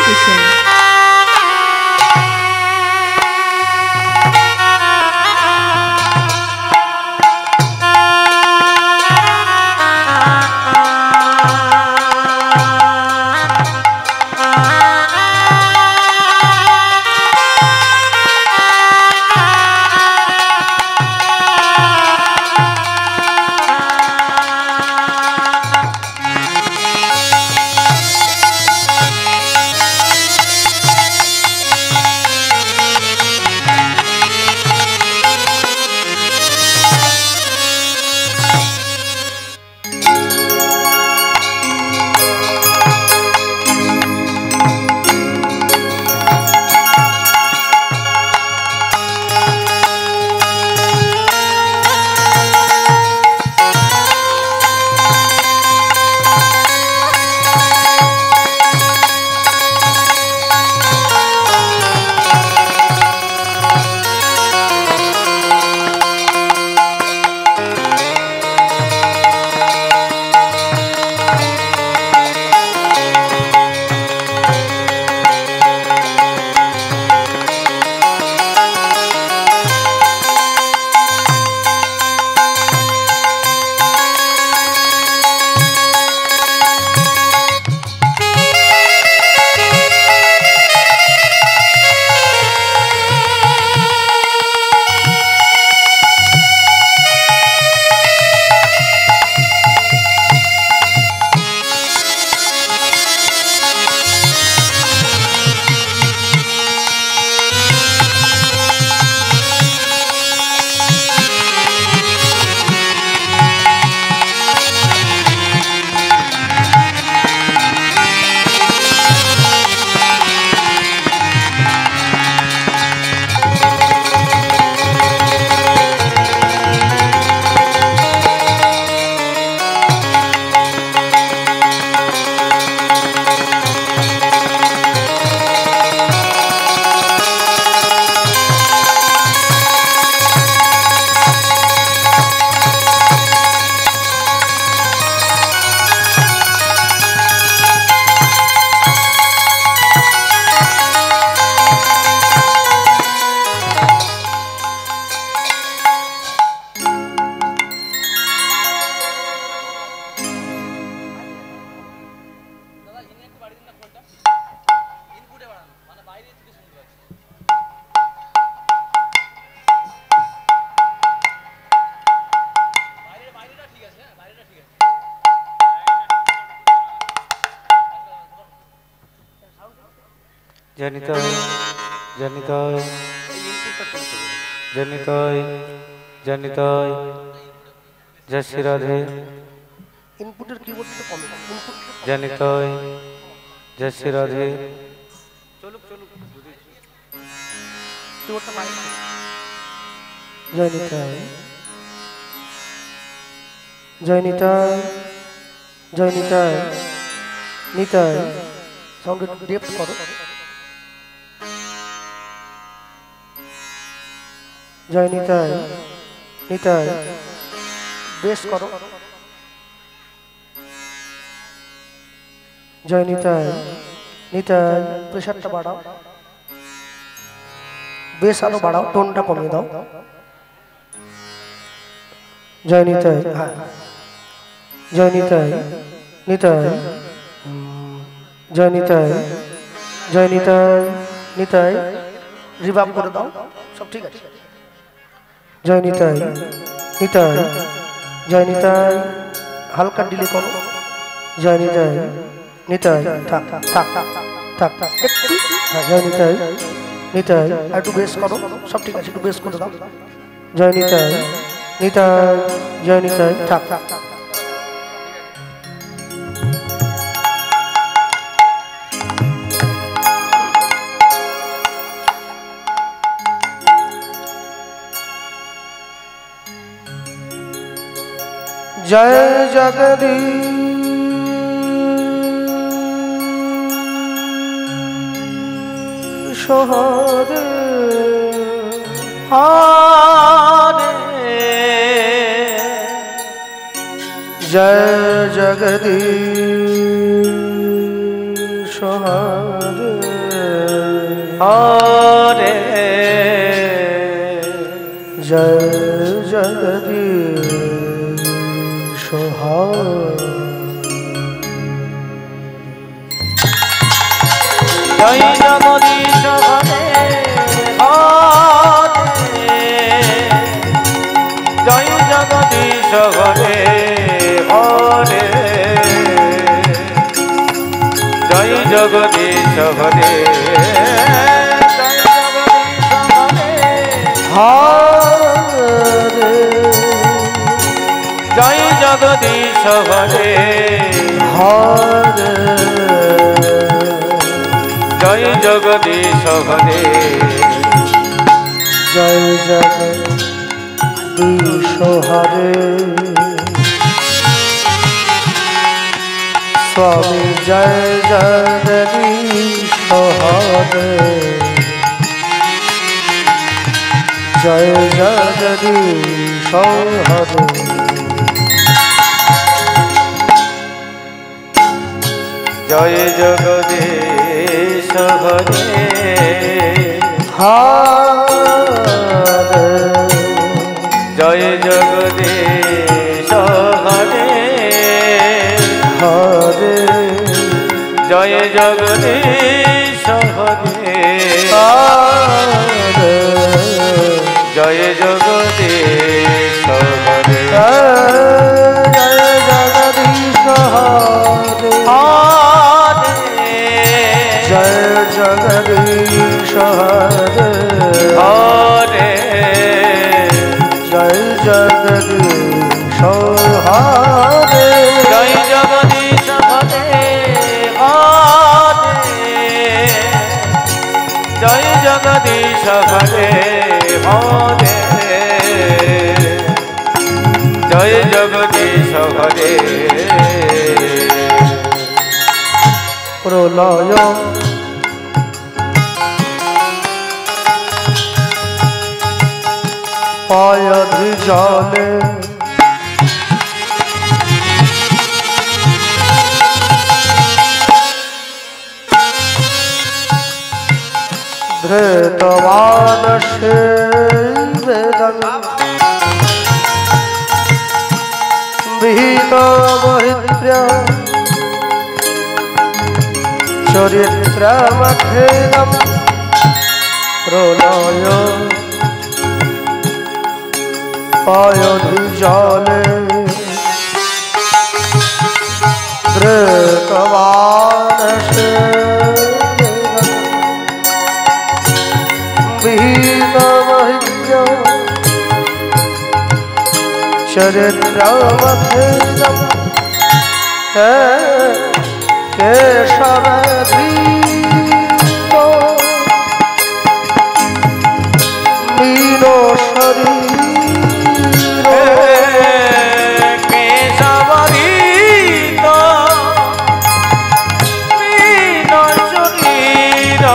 Station. জনিতায় জনিতায় জনিতায় জনিতায় জয় শ্রী রাধে ইনপুটের কিবোর্ডটা কম জনিতায় জয় শ্রী রাধে চলুক চলুক কিবোর্ডটা বাইরে জয়নিতায় জয়নিতায় জয়নিতায় নিতায় সাউন্ড একটু ডেপথ করো জয়নিতায় নিতায় বেশ করো জয়নিতায় নিতায় প্রেসারটা বাড়াও বেশ আরো বাড়াও টোনটা কমিয়ে দাও জয়নিতায় হ্যাঁ জয়নিতায় নিতায় জয়নিতায় জয়নিতায় নিতায় রিভাব করে দাও সব ঠিক আছে জয়নিতায় নিতায় জয়নিতায় হালকা ডিলে করো জয়নিতায় নিতায় থাক থাক থাক থাক একটু হ্যাঁ জয়নিতায় নিতায় একটু বেশ করো সব ঠিক আছে একটু বেশ করে দাও জয়নিতায় নিতায় জয়নিতায় থাক থাক जय जगदीश हरे हरे जय जगदीश हरे हरे जय जगदीश हरे जय जगदीश हरे हरे जय जगदीश हरे हरे जय जगदीश हरे जय जगदीश हरे हरे जय जगदीश हरे जय जगदीश हरे स्वामी जय जगदीश हरे जय जगदीश हरे जय जगदीश हरे हरे जय जगदीश हरे हरे जय जगदीश हरे हरे जय जगदीश हरे जय जगदीश हरे जय जगदीश हरे हरे जय जगदीश हरे जय जगदीश हरे हरे जय जगदीश हरे हरे जय जगदीश हरे प्रलय पायधि जाले धृतवानसे वेदं विहितमहित्र्य चरित्रमखेदं प्रलय पायधि-जाले धृतवानसे विहितमहित्र्य चरित्रमखेदं केशवधृतो मीनो शरीरो केशवधृतो मीनो शरीरो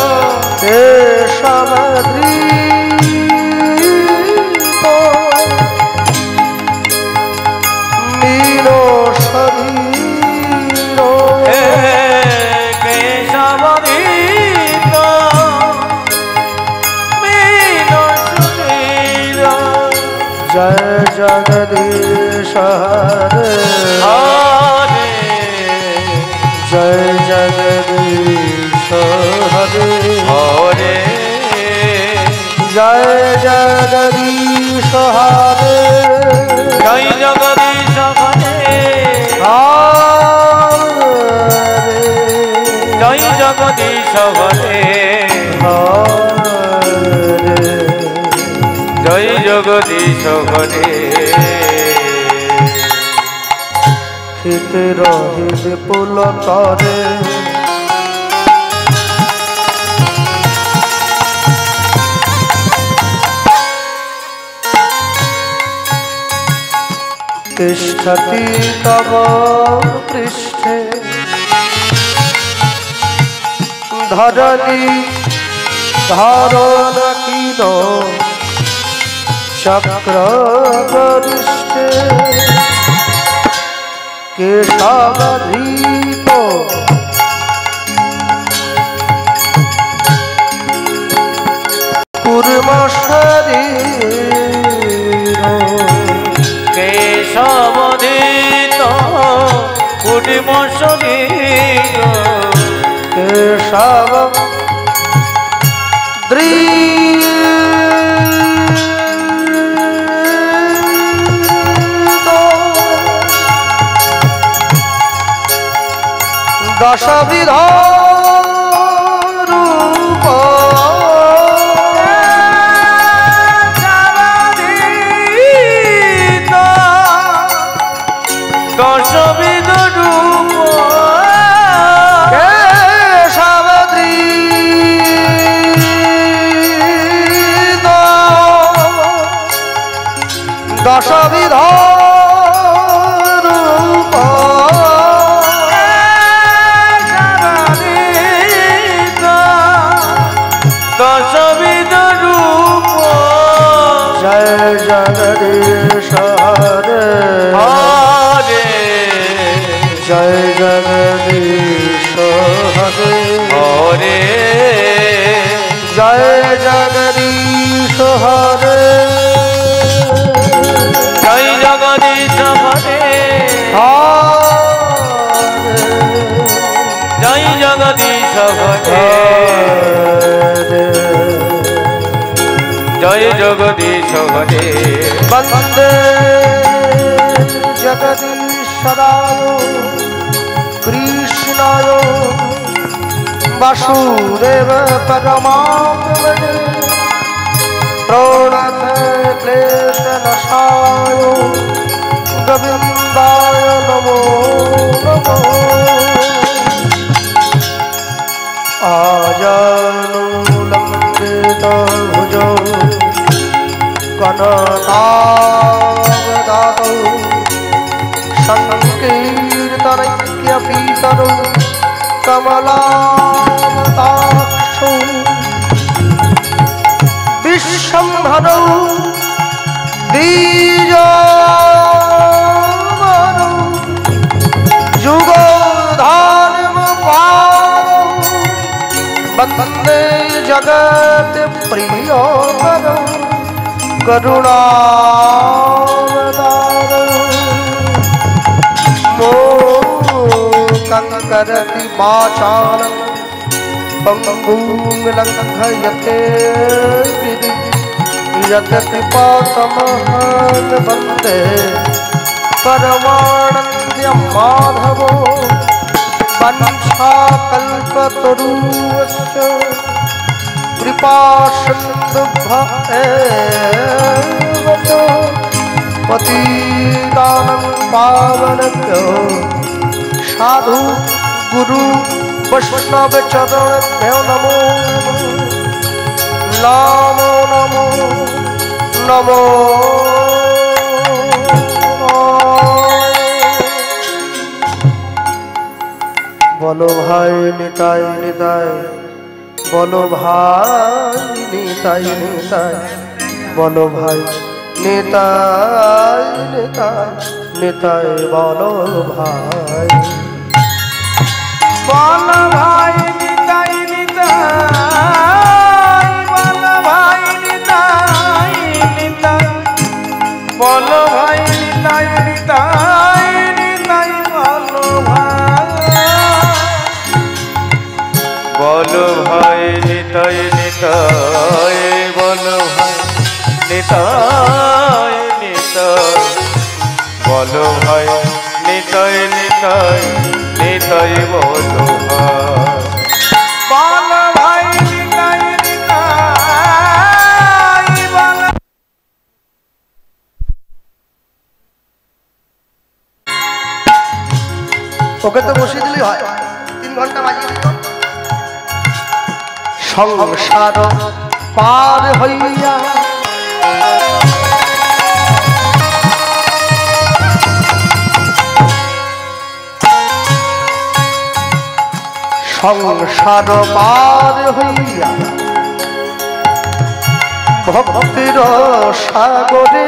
केशवधृतो मीनो शरीरो केशवधृतो मीनो शरीरो जय जगदीश हरे हरे जय जगदीश हरे हरे जय जगदीश हरे जय जगदीश हरे हरे जय जगदीश हरे हरे जय जगदीश हरे हित रहि विपुल करे तिष्ठति तव पृष्ठे धरणी धारण कीनो चक्र गरिष्ठे केशवधृतो কুর্ম শরীর কেশবধিত কুর্ম শরীর কেশব দশবিধ রূপ দশবিধ রূপ দশবিধ রূপ দশবিধ রূপ জয় জগদীশ হরে হরে জয় জগদীশ হরে হরে জয় জগদীশ হরে জয় জগদীশ হরে জয় জগদীশ হরে জয় জগদীশ হরে বন্দে জগদীশ্বরায় কৃষ্ণায় বাসুদেব পরমাত্মনে প্রণত ক্লেশনাশায় গোবিন্দায় নমো নমো আজানুলম্বিত ভুজো কনকাবদাতৌ সংকীর্তনৈক্যপীতরৌ কমলাতাক্ষৌ বিশ্বম্ভরৌ দ্বিজবরৌ যুগধর্মপালৌ বন্দে জগৎ প্রিয়করৌ করুণাবতারৌ মোকং করতি বাচালং পঙ্গুং লঙ্ঘয়তে গিরিং यत्कृपातमहं वन्दे परमानन्द्यं माधवो वंशाकल्पतरुश्च कृपासिन्धुभ्य एव च पतितानं पावनेभ्यो साधु गुरु वैष्णवचरणेभ्यो नमो नमो नमो नमो बोलो भाई निताई निताई बोलो भाई निताई निताई बोलो भाई निताई निताई निताई बोलो भाई निताई निताई बोलो भाई निताई निताई बोलो भाई निताई निताई निताई बोलो भाई निताई निताई बोलो भाई निताई निताई बोलो भाई निताई निताई निताई बोलो भाई निताई निताई बोलो ওকে তো বসিয়ে দিলেই হয় 3 ঘন্টা বাজিয়ে দিত সংসার পার হইয়া সংসার পার হইয়া ভক্তির সাগরে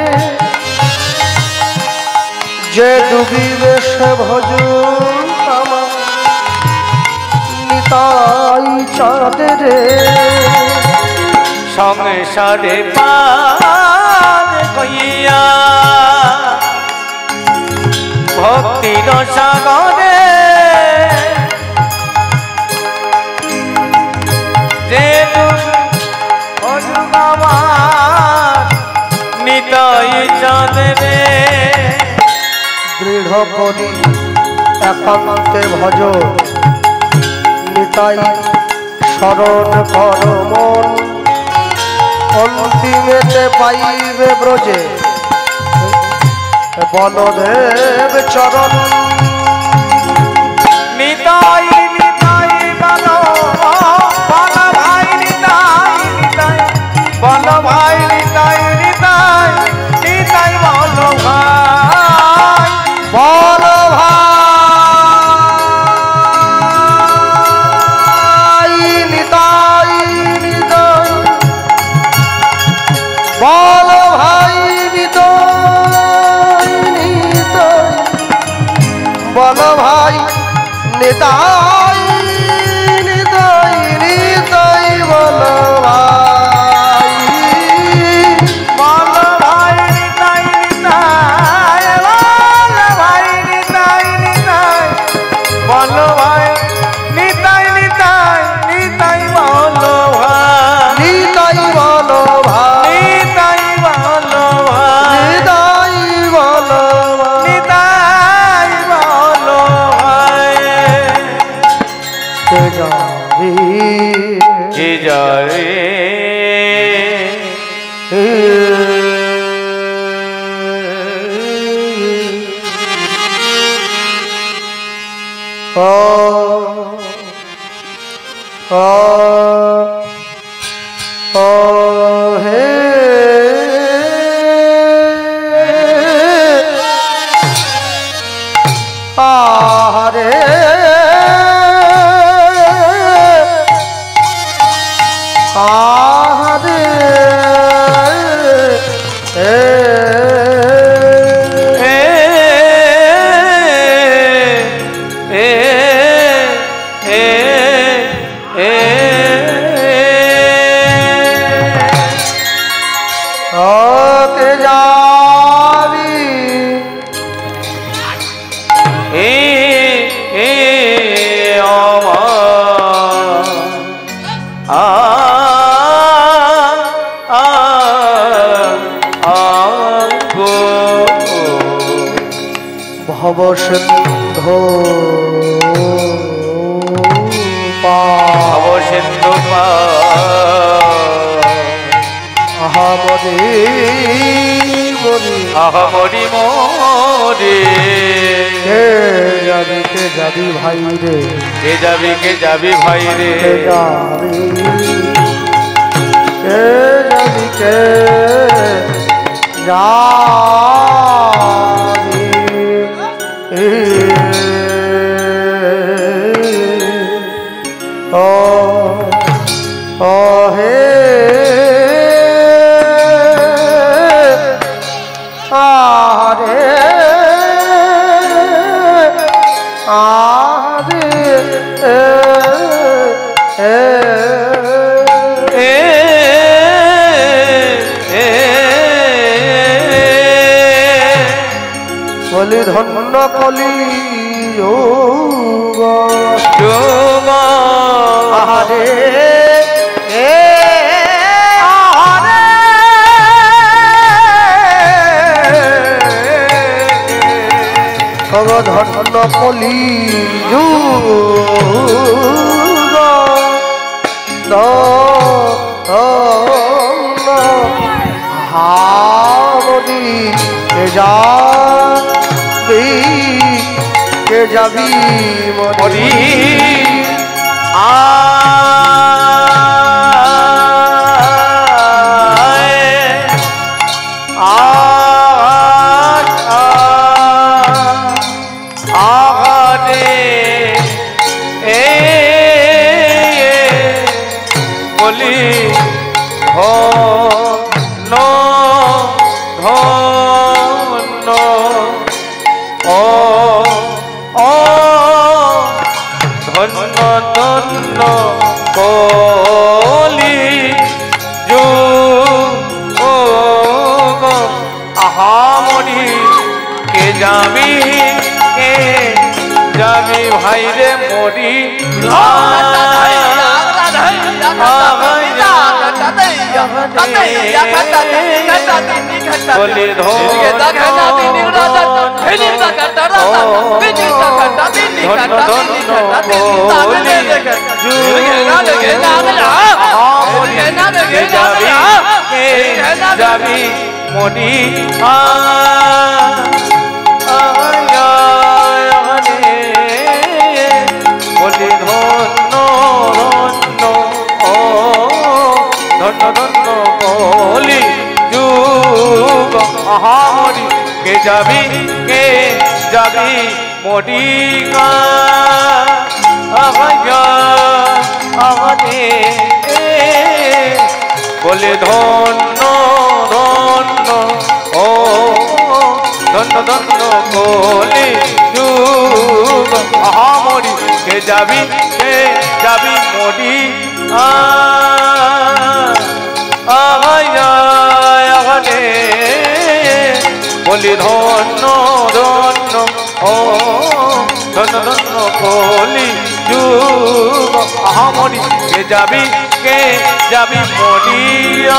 যে ডুবিবে সে ভজন আমার নিতাই চাঁদরে সংসারে পার হইয়া ভক্তির সাগরে যে নিতাই চাঁদে দৃঢ় করি একান্তে ভজ নিতাই শরণ কর মন অন্তিমেতে পাইবে ব্রজে বলদেব চরণ নিতাই নিতাই বলো বল ভাই নিতাই নিতাই বল ভাই নিতাই নিতাই নিতাই বলো ভাই বল ভাই নিতাই নিতাই বল ভাই নিতাই নিতাই বল ভাই নিতাই নিতাই নিতাই বল ভাই বল ভাই নিতাই নিতাই বল ভাই নিতাই নিতাই বল ভাই নিতাই নিতাই নিতাই বলো ভাই নিতাই বল ভাই নিতাই বলো ভাই নিতাই বল ভাই নিতাই বলো ভাই কে যাবি কে যাবে হে আরে আরে কে যাবি ভবসিন্ধু সিন্ধু আহামরি মরি আহমরি মোরে কে যাবি ভাই রে কে যাবি ভাই রে কে যাবি কে যাবি ও হে আরে বলি ধন্য কলি আরে ধন্য কলি হামদি কে যাবি মরি ধন্য কলি যুগ যাবি ভাই রে মরি বলি যাবি মরি বলি ধন্য ধন্য ও ধন্য ধন্য বলি যুগ মরি কে যাবি মরি বলে ধন্য ধন্য ও ধন্য ধন্য বলি যুগ মরি কে যাবি মরি বলি ধন্য ধন্য ও ধন্য ধন্য বলি যুগ মরি কে যাবি মরিয়া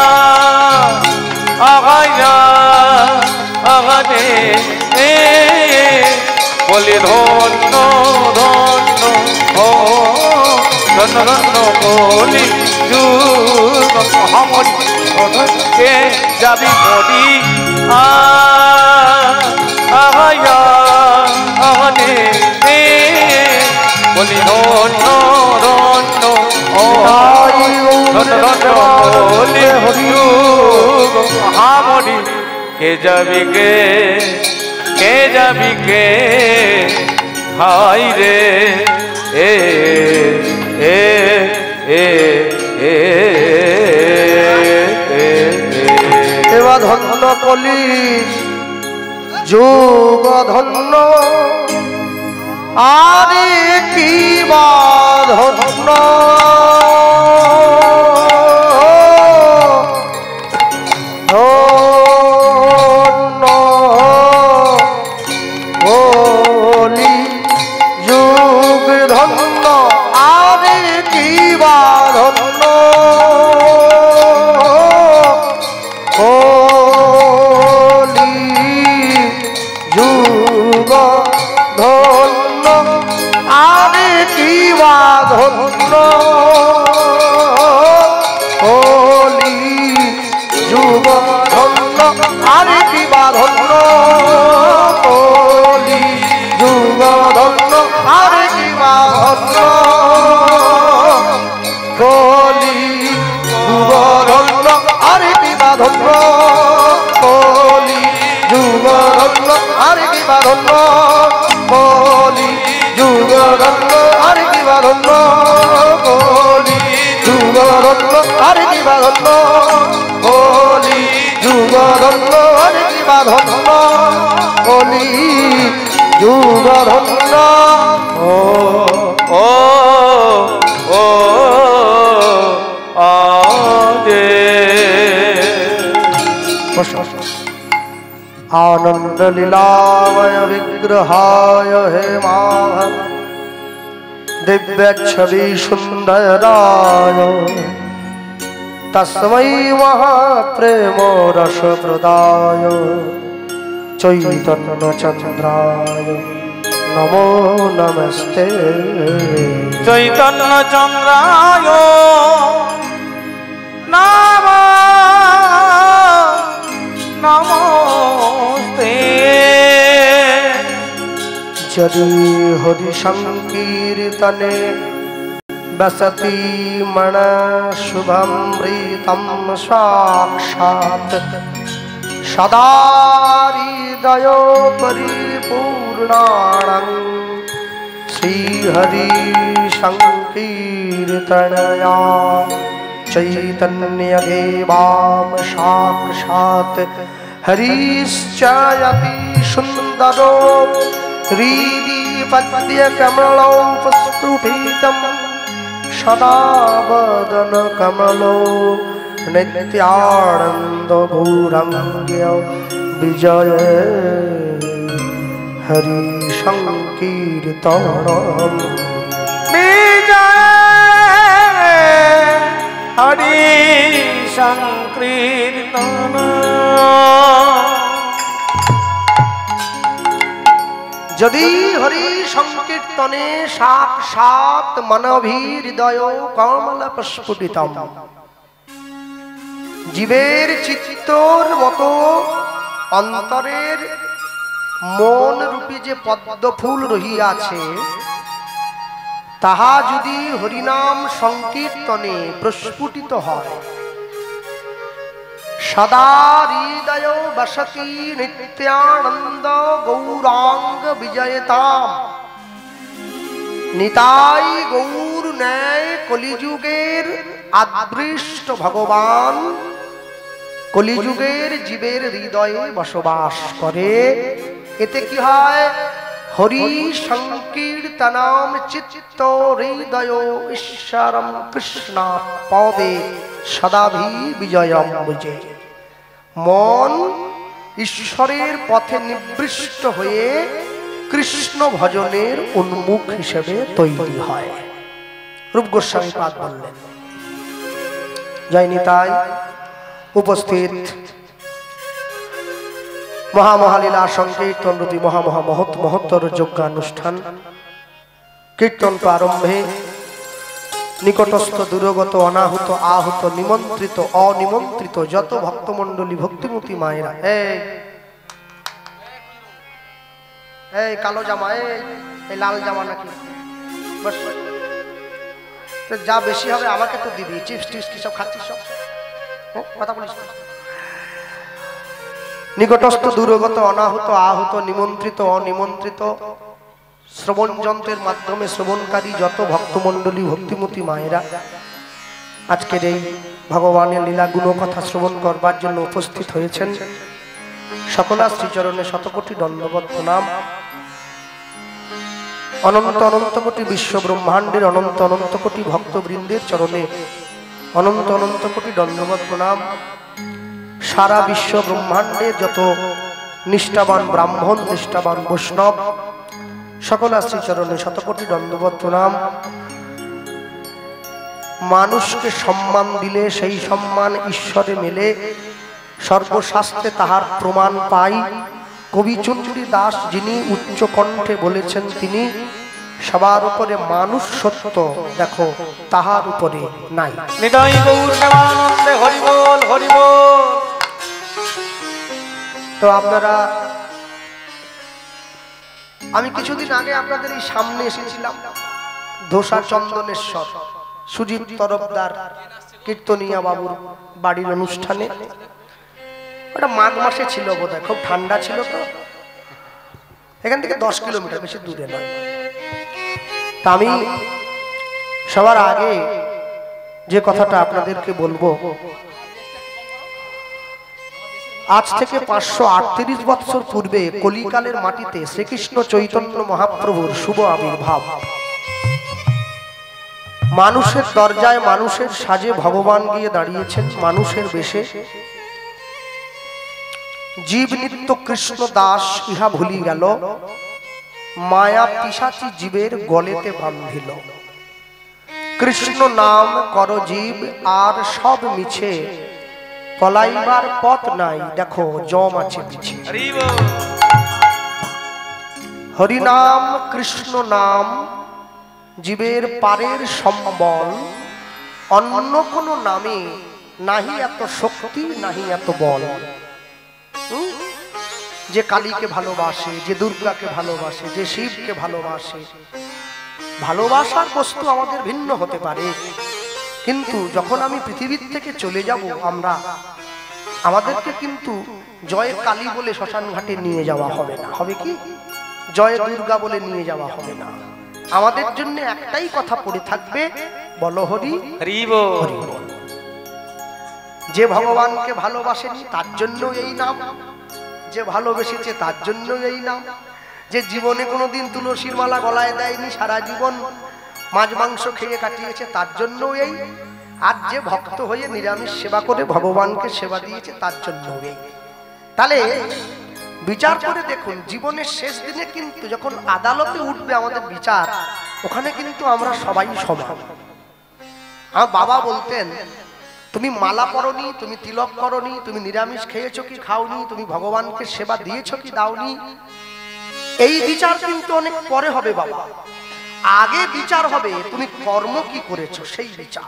বলি ধন্য ধন্য ও ধন্য ধন্য বলি যুগ মরি কে যাবি মরি বলি ধন্য ধন্য ও ধন্য ধন্য বলি যুগ মরি কে যাবি হাই রে এ এ এ এ এবার ধন্য কলি যুগ ধন্য আরে কি বা ধন্য বলি যুগ ধন্য আরে কি বা ধন্য বলি যুগ ধন্য আরে কি বা ধন্য বলি যুগ ধন্য আরে কি বা ধন্য বলি যুগ ধন্য আরে কি বা ধন্য বলি যুগ ধন্য আরে কি বা ধন্য বলি যুগ ধন্য আরে কি বা ধন্য বলি যুগ ধন্য আরে কি বা ধন্য বলি যুগ ধন্য আরে কি বা ধন্য বলি যুগ ধন্য আরে কি বা ধন্য বলি যুগ ধন্য ও ও ও আদে आनंद लीलामय विग्रहाय हे माधव दिव्य छवि सुंदराय तस्मै महाप्रेम रस प्रदाय चैतन्य चंद्राय नमो नमस्ते चैतन्य चंद्राय नमो नमस्ते यदि हरि संकीर्तने बसति मन शुभमृतं साक्षात् सदा हृदयो परिपूर्णाणं श्रीहरि संकीर्तनया चैतन्यदेवां साक्षात् हरिश्चयति सुन्दरो हृदि पद्यकमलौ पुष्पस्फुटितं सदा वदनकमलौ नित्यानन्दगौरङ्ग्य विजय হরি সংকীর্তনম বিজয় হরি সংকীর্তন। যদি হরি সংকীর্তনে সাক্ষাৎ মানবহৃদয় কমল প্রস্ফুটিতম, জীবের চিত্তর মতো অন্তরের মন রূপী যে পদ্ম ফুল রহিয়াছে, তাহা যদি হরিনাম সংকীর্তনে প্রস্ফুটিত হয়, সদা হৃদয় বসতি নিত্যানন্দ গৌরাঙ্গ বিজয়তাম। নিতাই গৌর ন্যায় কলিযুগের আদৃষ্ট ভগবান কলিযুগের জীবের হৃদয়ে বসবাস করে। এতে কি হয়? হরি সংকীর্তনম চিত্ত হৃদয় ঈশ্বরম কৃষ্ণ পদে সদাভি বিজয়ম বুঝে। মন ঈশ্বরের পথে নিবৃষ্ট হয়ে কৃষ্ণ ভজনের উন্মুখ হিসেবে তৈরি হয়। রূপ গোস্বামী পাদ বললেন। জয় নিতাই। উপস্থিত মহামহালীলা সংকীর্তন রূপী মহত্তর যজ্ঞানুষ্ঠান কীর্তন প্রারম্ভে নিকটস্থ দূরগত অনাহুত আহুত নিমন্ত্রিত অনিমন্ত্রিত যত ভক্তমণ্ডলী ভক্তিমতী মায়েরা, এই কালো জামা, এই লাল জামা নাকি, যা বেশি হবে আমাকে তো দিবি। চিপস টিপস কি সব খাচ্ছিস? সব কথা বলিস। নিকটস্থ দূরগত অনাহুত আহুত নিমন্ত্রিত অনিমন্ত্রিত শ্রবণ যন্ত্রের মাধ্যমে শ্রবণকারী যত ভক্তমণ্ডলী ভক্তিমতী মায়েরা আজকের এই ভগবানের লীলা গুণ কথা শ্রবণ করবার জন্য উপস্থিত হয়েছেন, সকলা শ্রীচরণে শতকোটি দণ্ডবত প্রণাম। অনন্ত অনন্ত কোটি বিশ্ব ব্রহ্মাণ্ডের অনন্ত অনন্ত কোটি ভক্তবৃন্দের চরণে অনন্ত অনন্ত কোটি দণ্ডবত প্রণাম। সারা বিশ্ব ব্রহ্মাণ্ডের যত নিষ্ঠাবান ব্রাহ্মণ, নিষ্ঠাবান বৈষ্ণব, সকল শ্রীচরণে শতকোটি দণ্ডবত প্রণাম। মানুষকে সম্মান দিলে সেই সম্মান ঈশ্বরে মেলে, সর্বশাস্ত্রে তাহার প্রমাণ পাই। কবি চন্দ্রী দাস যিনি উচ্চ কণ্ঠে বলেছেন, তিনি সবার উপরে মানুষ সত্য, দেখো তাহার উপরে নাই। নিতাই গৌর প্রেমানন্দে হরি বল হরি বল। তো আপনারা, আমি কিছুদিন আগে আপনাদের এই সামনে এসেছিলাম ধোসা চন্দনেশ্বর সুজিত তরফদার কীর্তনিয়া বাবুর বাড়ির অনুষ্ঠানে। ওটা মাঘ মাসে ছিল বোধহয়, খুব ঠান্ডা ছিল। তো এখান থেকে 10 কিলোমিটার, বেশি দূরে নয়। তা আমি সবার আগে যে কথাটা আপনাদেরকে বলবো, আজ থেকে 538 বৎসর পূর্বে কলিকালের মাটিতে শ্রীকৃষ্ণ চৈতন্য মহাপ্রভুর শুভ আবির্ভাব। মানুষের দরজায় মানুষের সাজে ভগবান গিয়ে দাঁড়িয়েছেন, মানুষের বেশে। জীব নিত্য কৃষ্ণ দাস ইহা ভুলি গেল, মায়া পিশাচি জীবের গলেতে বান্ধিল। কৃষ্ণ নাম কর জীব আর সব মিছে, পলাইবার পথ নাই দেখো জম আছে পিছে। হরি নাম কৃষ্ণ নাম জীবের পারের সম্বল, অন্য কোন নামে নাহি এত শক্তি নাহি এত বল। যে কালীকে ভালোবাসে, যে দুর্গাকে ভালোবাসে, যে শিবকে ভালোবাসে, ভালোবাসার বস্তু আমাদের ভিন্ন হতে পারে, কিন্তু যখন আমি পৃথিবীর থেকে চলে যাব, আমাদেরকে কিন্তু জয় কালী বলে শ্মশান ঘাটে নিয়ে যাওয়া হবে না। হবে কি? জয় দুর্গা বলে নিয়ে যাওয়া হবে না। আমাদের জন্য একটাই কথা পড়ে থাকবে, বলো হরি হরি বল। যে ভগবানকে ভালোবাসেনি তার জন্য এই নাম, যে ভালোবেসেছে তার জন্য এই নাম, যে জীবনে কোনোদিন তুলসীর মালা গলায় দেয়নি, সারা জীবন মাছ মাংস খেয়ে কাটিয়েছে তার জন্য এই, আর যে ভক্ত হয়ে নিরামিষ সেবা করে ভগবানকে সেবা দিয়েছে তার জন্য এই। তাহলে বিচার করে দেখুন, জীবনের শেষ দিনে কিন্তু যখন আদালতে উঠবে আমাদের বিচার, ওখানে কিন্তু আমরা সবাই সমান। আমার বাবা বলতেন, তুমি মালা পরনি, তুমি তিলক করনি, তুমি নিরামিষ খেয়েছো কি খাওনি, তুমি ভগবানকে সেবা দিয়েছো কি দাওনি, এই বিচার কিন্তু অনেক পরে হবে বাবা। আগে বিচার হবে তুমি কর্ম কি করেছো, সেই বিচার।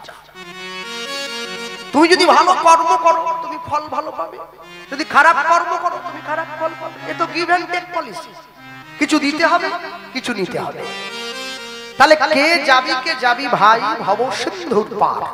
তুমি যদি ভালো কর্ম করো তুমি ফল ভালো পাবে, যদি খারাপ কর্ম করো তুমি খারাপ ফল পাবে। এ তো গিভ এন্ড টেক পলিসি, কিছু দিতে হবে কিছু নিতে হবে। তাহলে কে যাবি ভাই ভব সিন্ধুর পার।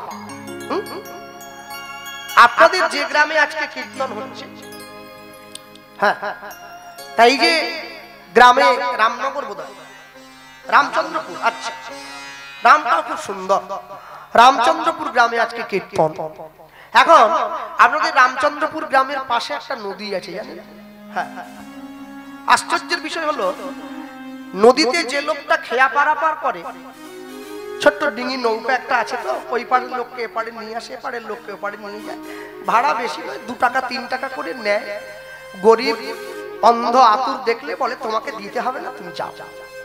আপনাদের যে গ্রামে আজকে কীর্তন হচ্ছে, হ্যাঁ, তাই যে গ্রামে রামনগর বোধহয় রামচন্দ্রপুর, আচ্ছা নামটাও খুব সুন্দর, রামচন্দ্রপুর গ্রামে আজকে কীর্তন। এখন আপনাদের রামচন্দ্রপুর গ্রামের পাশে একটা নদী আছে জানেন? হ্যাঁ, আশ্চর্যের বিষয় হলো নদীতে যে লোকটা খেয়া পারাপার করে, ছোট্ট ডিঙি নৌকা একটা আছে, তো ওই পাড়ের লোককে এপারে নিয়ে আসে, এপাড়ের লোককে ওপারে নিয়ে যায়, ভাড়া বেশি নয়, 2 টাকা 3 টাকা করে নেয়। গরিব অন্ধ আতুর দেখলে বলে তোমাকে দিতে হবে না, তুমি যাও।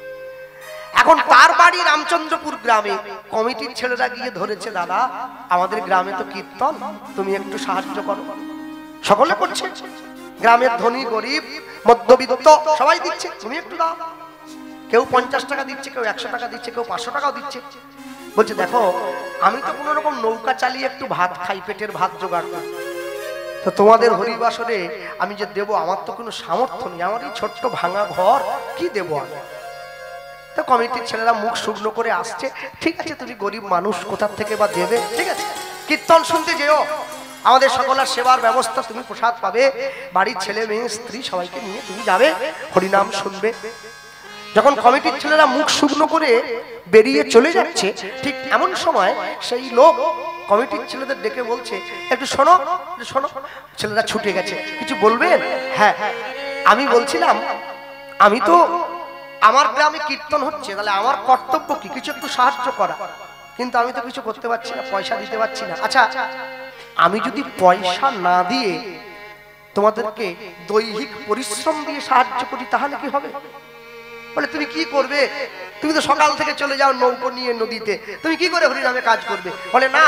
এখন তার বাড়ি রামচন্দ্রপুর গ্রামে, কমিটির ছেলেরা গিয়ে ধরেছে, দাদা আমাদের গ্রামে তো কীর্তন, তুমি একটু সাহায্য করো। সকলে করছে, গ্রামের ধনী গরিব মধ্যবিত্ত সবাই দিচ্ছে, তুমি একটু দাও। কেউ 50 টাকা দিচ্ছে, কেউ 100 টাকা দিচ্ছে, কেউ 500 টাকাও দিচ্ছে। বলছে দেখো আমি তো কোনো রকম নৌকা চালিয়ে একটু ভাত খাই, পেটের ভাত জোগাড় করি, তো তোমাদের হরিবাসরে আমি যে দেবো আমার তো কোনো সামর্থ্য নেই, আমার এই ছোট্ট ভাঙা ঘর কি দেবো আমি। তো কমিটির ছেলেরা মুখ শুকনো করে আসছে, ঠিক আছে তুমি গরিব মানুষ কোথা থেকে বা দেবে, ঠিক আছে কীর্তন শুনতে যেও, আমাদের সকলের সেবার ব্যবস্থা, তুমি প্রসাদ পাবে, বাড়ির ছেলে মেয়ে স্ত্রী সবাইকে নিয়ে তুমি যাবে, হরিনাম শুনবে। যখন কমিটির ছেলেরা মুখ শুকনো করে বেরিয়ে চলে যাচ্ছে, ঠিক এমন সময় সেই লোক কমিটির ছেলেদের ডেকে বলছে, একটু শোনো শোনো। ছেলেরা ছুটে গেছে, কিছু বলবেন? হ্যাঁ, আমি বলছিলাম আমি তো আমার গ্রামে কীর্তন হচ্ছে, তাহলে আমার কর্তব্য কি কিছু একটু সাহায্য করা, কিন্তু আমি তো কিছু করতে পারছি না, পয়সা দিতে পারছি না। আচ্ছা আমি যদি পয়সা না দিয়ে তোমাদেরকে দৈহিক পরিশ্রম দিয়ে সাহায্য করি তাহলে কি হবে? বলে তুমি কি করবে, তুমি তো সকাল থেকে চলে যাও নৌকো নিয়ে নদীতে, তুমি কি করে হরিনামে কাজ করবে? বলে না,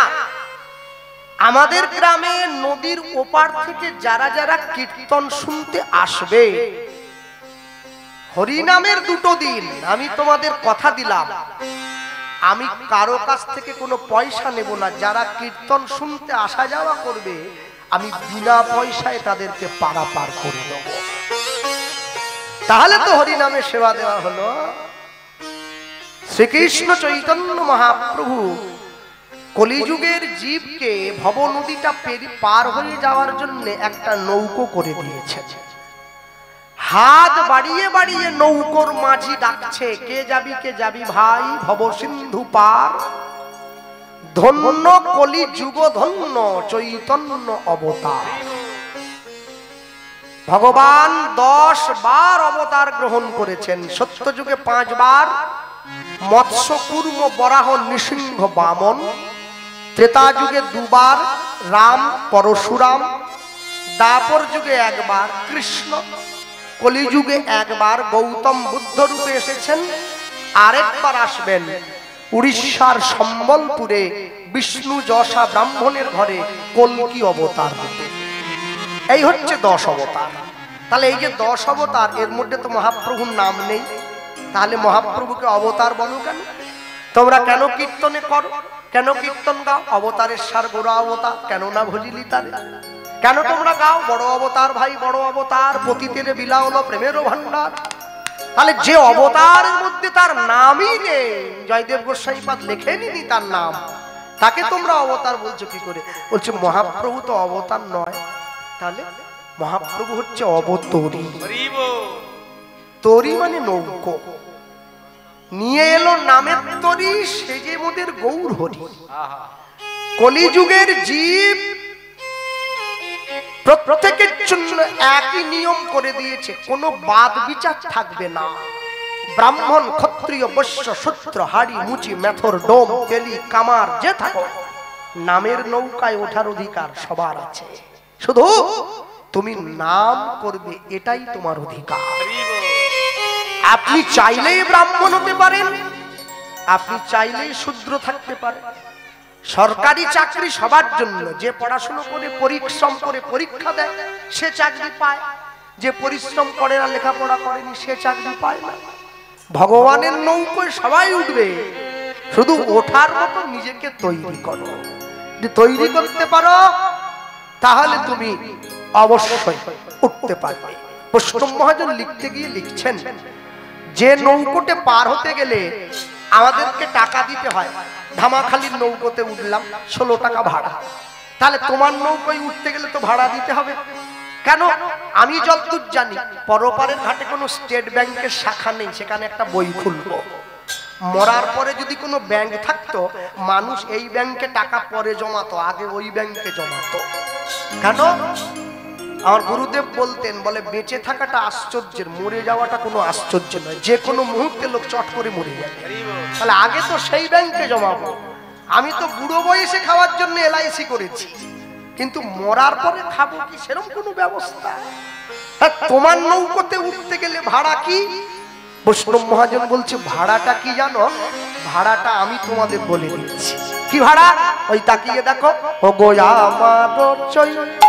আমাদের গ্রামে নদীর ওপার থেকে যারা যারা কীর্তন শুনতে আসবে, হরিনামের 2 দিন আমি তোমাদের কথা দিলাম, আমি কারো কাছ থেকে কোনো পয়সা নেব না, যারা কীর্তন শুনতে আসা যাওয়া করবে আমি বিনা পয়সায় তাদেরকে পারাপার করে দেব। তাহলে তো হরিনামে সেবা দেওয়া হলো। শ্রীকৃষ্ণ চৈতন্য মহাপ্রভু কলিযুগের জীবকে ভব নদীটা পার হয়ে যাওয়ার জন্য একটা নৌকো করে দিয়েছে। হাত বাড়িয়ে বাড়িয়ে নৌকোর মাঝি ডাকছে, কে যাবি ভাই ভব সিন্ধু পার, ধন্য কলি যুগ ধন্য চৈতন্য অবতার। ভগবান 10 বার অবতার গ্রহণ করেছেন, সত্য যুগে 5 বার, মৎস্য কুর্ম বরাহ নৃসিংহ বামন, ত্রেতা যুগে 2 বার রাম পরশুরাম, দ্বাপর যুগে 1 বার কৃষ্ণ, কলিযুগে 1 বার গৌতম বুদ্ধ রূপে এসেছেন, আরেকবার আসবেন উড়িষ্যার সম্বলপুরে বিষ্ণু যশা ব্রাহ্মণের ঘরে কল্কি অবতার রূপে। এই হচ্ছে 10 অবতার। তাহলে এই যে 10 অবতার, এর মধ্যে তো মহাপ্রভুর নাম নেই, তাহলে মহাপ্রভুকে অবতার বলো কেন? তোমরা কেন কীর্তনে করো, কেন কীর্তন গাও? অবতারের সার গোড়া অবতার, কেন না ভজিলি তারে? কেন তোমরা গাও বড় অবতার ভাই বড় অবতার, পতিতের বিলা হলো প্রেমেরও ভান্ডার? তাহলে যে অবতারের মধ্যে তার নামই নেই, জয়দেব গোস্বাইপাদ লেখেনি তার নাম, তাকে তোমরা অবতার বলছো কি করে? বলছে মহাপ্রভু তো অবতার নয়, তাহলে মহাপ্রভু হচ্ছে অবতরী। তরী মানে নৌকো, নিয়ে এলো নামের তরী, সেজে মোদের গৌর হরি। কলিযুগের জীব প্রত্যেকের জন্য একই নিয়ম করে দিয়েছে, কোনো বাদ বিচার থাকবে না। ব্রাহ্মণ ক্ষত্রিয় বৈশ্য শূদ্র হাড়ি মুচি মেথর ডোম তেলি কামার যে থাকো, নামের নৌকায় ওঠার অধিকার সবার আছে। শুধু তুমি নাম করবে, এটাই তোমার অধিকার। আপনি চাইলেই ব্রাহ্মণ হতে পারেন, আপনি চাইলেই শূদ্র থাকতে পারেন। সরকারি চাকরি সবার জন্য, যে পড়াশোনা করে পরিশ্রম করে পরীক্ষা দেয় সে চাকরি পায়, যে পরিশ্রম করে না লেখাপড়া করেনি সে চাকরি পায় না। ভগবানের নৌকোয় সবাই উঠবে, শুধু ওঠার মতো নিজেকে তৈরি করো। যদি তৈরি করতে পারো তাহলে তুমি অবশ্যই উঠতে পারবে। বৈষ্ণব মহাজন লিখতে গিয়ে লিখছেন, যে নৌকোতে পার হতে গেলে আমাদেরকে টাকা দিতে হয়। ধামাখালির নৌকোতে উঠলাম, 16 টাকা ভাড়া। তাহলে তোমার নৌকোয় উঠতে গেলে তো ভাড়া দিতে হবে। কেন? আমি যতদূর জানি পরপারের ঘাটে কোনো স্টেট ব্যাংকের শাখা নেই, সেখানে একটা বই খুলবো। মরার পরে যদি কোনো ব্যাংক থাকতো, মানুষ এই ব্যাংকে টাকা পরে জমাতো, আগে ওই ব্যাংকে জমাতো। কেন? আমার গুরুদেব বলতেন, বলে বেঁচে থাকাটা আশ্চর্যের, মরে যাওয়াটা কোনো আশ্চর্য নয়। যে কোনো মুহূর্তে লোক চট করে মরে যাবে, তাহলে আগে তো সেই ব্যাংকে জমাবো। আমি তো বুড়ো বয়সে খাওয়ার জন্য LIC করেছি, কিন্তু মরার পরে খাবো কি সেরকম কোনো ব্যবস্থা? তোমার নৌকোতে উঠতে গেলে ভাড়া কি? বৈষ্ণব মহাজন বলছে, ভাড়াটা কি জানো? ভাড়াটা আমি তোমাদের বলে দিচ্ছি। কি ভাড়া? ওই তাকিয়ে দেখো, ও গো আমার চৈ